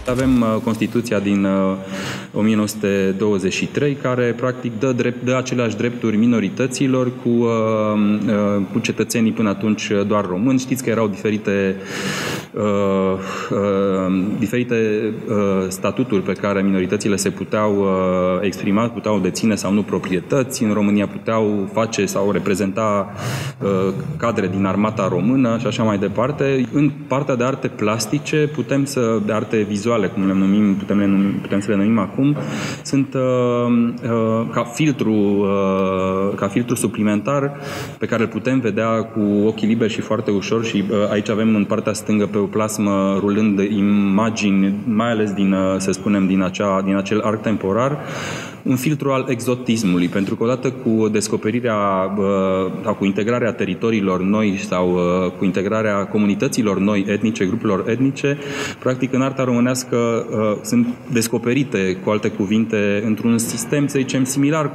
Avem Constituția din 1923, care practic dă aceleași drepturi minorităților cu cetățenii până atunci doar români. Știți că erau diferite statuturi pe care minoritățile se puteau exprima, puteau deține sau nu proprietăți. În România puteau face sau reprezenta cadre din armata română și așa mai departe. În partea de arte plastice, de arte vizuale, cum le numim, putem să le numim acum, sunt ca filtru suplimentar pe care îl putem vedea cu ochii liberi și foarte ușor, și aici avem în partea stângă pe o plasmă rulând imagini, mai ales din acel arc temporar, un filtru al exotismului, pentru că odată cu descoperirea sau cu integrarea teritoriilor noi sau cu integrarea comunităților noi etnice, grupurilor etnice, practic în arta românească sunt descoperite, cu alte cuvinte, într-un sistem, să zicem, similar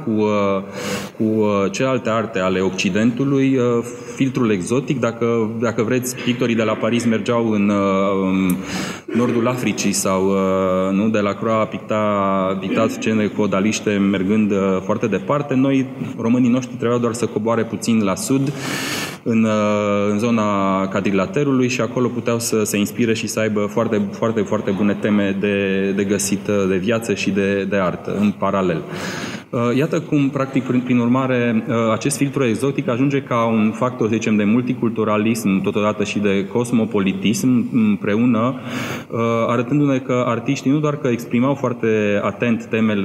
cu celelalte arte ale Occidentului, filtrul exotic. Dacă vreți, pictorii de la Paris mergeau în nordul Africii sau nu, de la Croa a pictat scene cu odaliște mergând foarte departe. Noi, românii noștri, trebuiau doar să coboare puțin la sud, în zona Cadrilaterului, și acolo puteau să se inspire și să aibă foarte, foarte, foarte bune teme de găsit de viață și de artă în paralel. Iată cum, practic, prin urmare, acest filtru exotic ajunge ca un factor, să zicem, de multiculturalism, totodată și de cosmopolitism împreună, arătându-ne că artiștii nu doar că exprimau foarte atent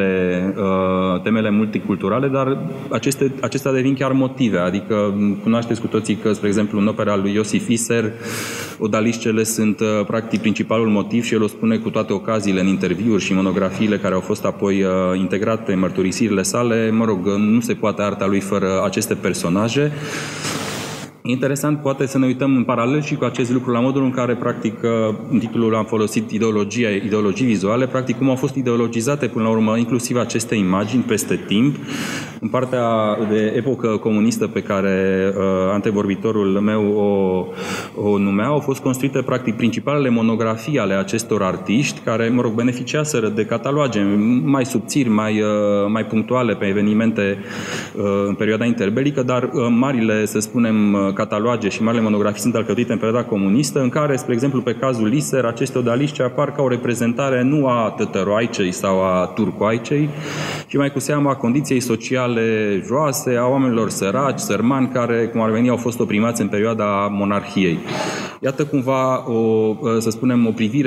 temele multiculturale, dar acestea devin chiar motive. Adică cunoașteți cu toții că, spre exemplu, în opera lui Iosif Iser, odaliscele sunt practic principalul motiv, și el o spune cu toate ocaziile în interviuri și monografiile care au fost apoi integrate în mărturisirile sale. Mă rog, nu se poate arta lui fără aceste personaje. Interesant, poate să ne uităm în paralel și cu acest lucru la modul în care, practic, în titlul am folosit ideologii vizuale, practic cum au fost ideologizate până la urmă inclusiv aceste imagini peste timp. În partea de epocă comunistă pe care antevorbitorul meu o numea, au fost construite practic principalele monografii ale acestor artiști, care, mă rog, beneficiaseră de cataloage mai subțiri, mai punctuale pe evenimente în perioada interbelică, dar marile, să spunem, cataloage și marile monografii sunt alcătuite în perioada comunistă, în care, spre exemplu, pe cazul Iser, aceste odaliști apar ca o reprezentare nu a tătăroaicei sau a turcoaicei, ci mai cu seama a condiției sociale joase, a oamenilor săraci, sărmani, care, cum ar veni, au fost oprimați în perioada monarhiei. Iată cumva, să spunem, o privire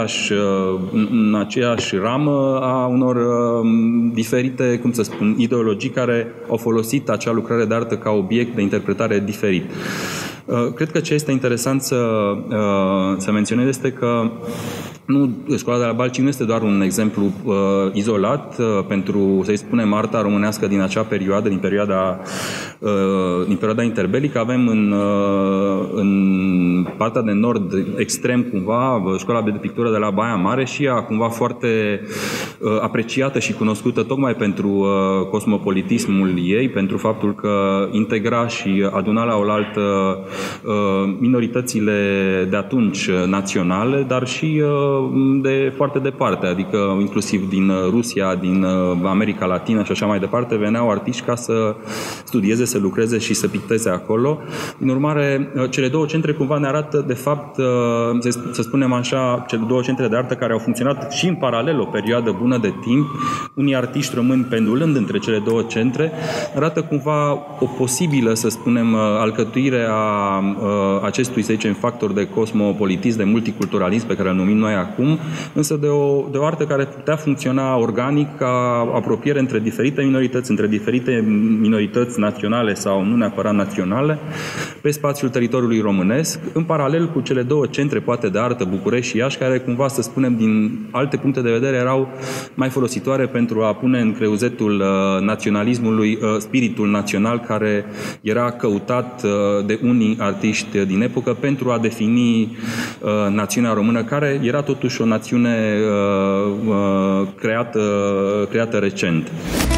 în aceeași ramă a unor diferite, cum să spun, ideologii care au folosit acea lucrare de artă ca obiect de interpretare diferit. Cred că ce este interesant să menționez este că Școala de la Balci nu este doar un exemplu izolat pentru, să-i spunem, arta românească din acea perioadă, din perioada interbelică. Avem în partea de nord extrem, cumva, Școala de pictură de la Baia Mare, și ea cumva foarte apreciată și cunoscută tocmai pentru cosmopolitismul ei, pentru faptul că integra și aduna la oaltă minoritățile de atunci naționale, dar și de foarte departe, adică inclusiv din Rusia, din America Latină și așa mai departe, veneau artiști ca să studieze, să lucreze și să picteze acolo. Din urmare, cele două centre cumva ne arată, de fapt, să spunem așa, cele două centre de artă care au funcționat și în paralel o perioadă bună de timp, unii artiști români pendulând între cele două centre, arată cumva o posibilă, să spunem, alcătuire a acestui, să zicem, factor de cosmopolitism, de multiculturalism pe care îl numim noi acum, însă de o artă care putea funcționa organic ca apropiere între diferite minorități naționale sau nu neapărat naționale, pe spațiul teritoriului românesc, în paralel cu cele două centre, poate, de artă, București și Iași, care cumva, să spunem, din alte puncte de vedere erau mai folositoare pentru a pune în creuzetul naționalismului spiritul național care era căutat de unii artiști din epocă pentru a defini națiunea română, care era totuși o națiune creată recent.